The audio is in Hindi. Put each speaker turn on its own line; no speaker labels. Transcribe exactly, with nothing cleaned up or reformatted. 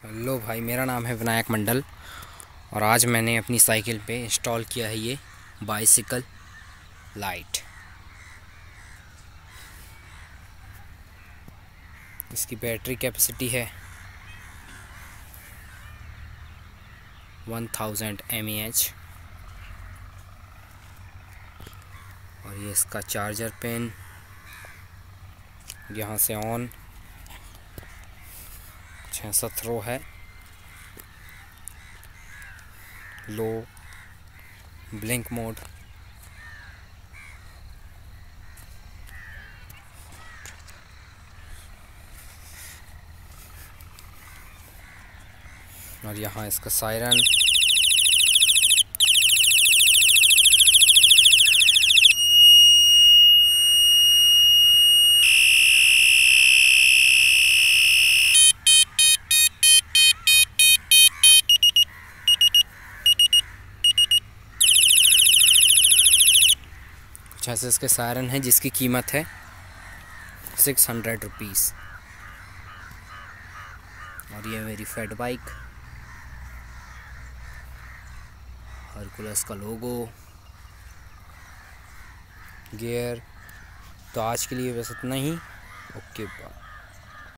हेलो भाई, मेरा नाम है विनायक मंडल और आज मैंने अपनी साइकिल पे इंस्टॉल किया है ये बाइसिकल लाइट। इसकी बैटरी कैपेसिटी है one thousand M A H और ये इसका चार्जर पिन यहाँ से ऑन छियासठ रो है, लो, ब्लिंक मोड, और यहाँ इसका सायरन। कुछ ऐसे इसके सायरन है जिसकी कीमत है सिक्स हंड्रेड रुपीज़। और ये मेरी फैट बाइक, हरकुलस का लोगो, गियर। तो आज के लिए बस इतना ही। Okay bye.